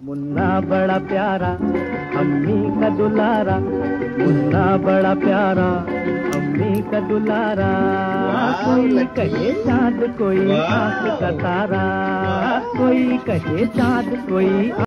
मुन्ना बड़ा प्यारा अम्मी का दुलारा, मुन्ना बड़ा प्यारा अम्मी का दुलारा। कोई कहे चाँद कोई आँख का तारा, कोई कहे चाँद कोई